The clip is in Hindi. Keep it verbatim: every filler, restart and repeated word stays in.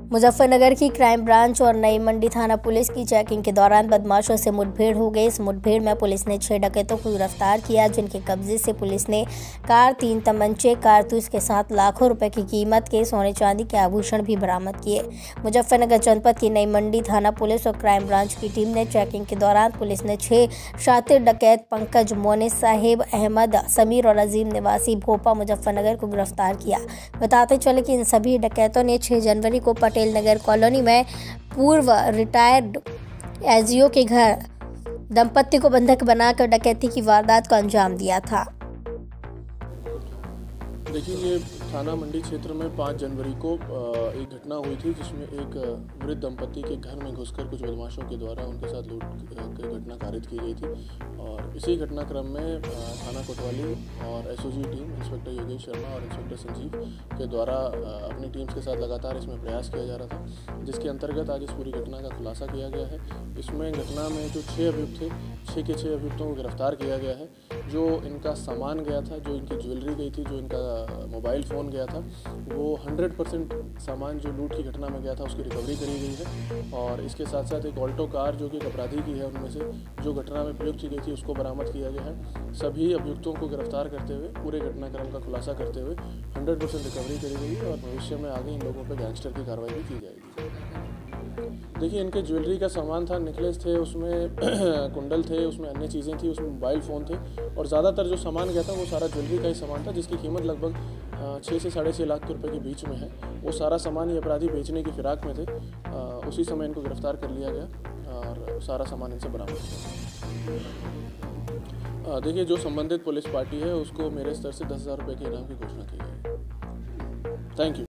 मुजफ्फरनगर की क्राइम ब्रांच और नई मंडी थाना पुलिस की चेकिंग के दौरान बदमाशों से मुठभेड़ हो गई। इस मुठभेड़ में पुलिस ने छह डकैतों को गिरफ्तार किया, जिनके कब्जे से पुलिस ने कार, तीन तमंचे, कारतूस के साथ लाखों रुपए की कीमत के सोने चांदी के आभूषण भी बरामद किए। मुजफ्फरनगर जनपद की नई मंडी थाना पुलिस और क्राइम ब्रांच की टीम ने चेकिंग के दौरान पुलिस ने छह शातिर डकैत पंकज, मोनिस, साहिब, अहमद, समीर और अजीम निवासी भोपा मुजफ्फरनगर को गिरफ्तार किया। बताते चले कि इन सभी डकैतों ने छह जनवरी को पटेल नगर कॉलोनी में पूर्व रिटायर्ड एसडीओ के घर दंपति को बंधक बनाकर डकैती की वारदात को अंजाम दिया था। देखिए, ये थाना मंडी क्षेत्र में पाँच जनवरी को एक घटना हुई थी, जिसमें एक वृद्ध दंपति के घर में घुसकर कुछ बदमाशों के द्वारा उनके साथ लूट की घटना कारित की गई थी। और इसी घटनाक्रम में थाना कोतवाली और SOG team inspector Yogesh Sharma और इंस्पेक्टर संजीव के द्वारा अपनी टीम्स के साथ लगातार इसमें प्रयास किया जा रहा था, जिसके अंतर्गत आज इस पूरी घटना का खुलासा किया गया है। इसमें घटना में जो छः अभियुक्त थे, छः के छः अभियुक्तों को गिरफ्तार किया गया है। जो इनका सामान गया था, जो इनकी ज्वेलरी गई थी, जो इनका मोबाइल फ़ोन गया था, वो हंड्रेड परसेंट सामान जो लूट की घटना में गया था उसकी रिकवरी करी गई है। और इसके साथ साथ एक ऑल्टो कार जो कि एक अपराधी की है, उनमें से जो घटना में प्रयुक्त की गई थी उसको बरामद किया गया है। सभी अभियुक्तों को गिरफ्तार करते हुए पूरे घटनाक्रम का खुलासा करते हुए हंड्रेड परसेंट रिकवरी करी गई है और भविष्य में आगे इन लोगों पर गैंगस्टर की कार्रवाई भी की जाएगी। देखिए, इनके ज्वेलरी का सामान था, नेकलेस थे, उसमें कुंडल थे, उसमें अन्य चीज़ें थी, उसमें मोबाइल फ़ोन थे और ज़्यादातर जो सामान गया था वो सारा ज्वेलरी का ही सामान था, जिसकी कीमत लगभग छः से साढ़े छः लाख रुपए के बीच में है। वो सारा सामान ये अपराधी बेचने की फिराक में थे। आ, उसी समय इनको गिरफ्तार कर लिया गया और सारा सामान इनसे बरामद किया। देखिए, जो संबंधित पुलिस पार्टी है उसको मेरे स्तर से दस हज़ार रुपये के इनाम की घोषणा की गई है। Thank you.